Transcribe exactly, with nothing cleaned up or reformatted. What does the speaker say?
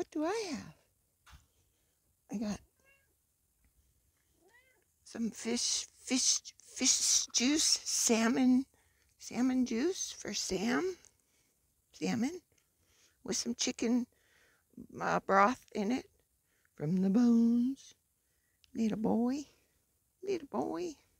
What do I have? I got some fish, fish, fish juice, salmon, salmon juice for Sam. Salmon with some chicken uh, broth in it from the bones. Little boy, little boy.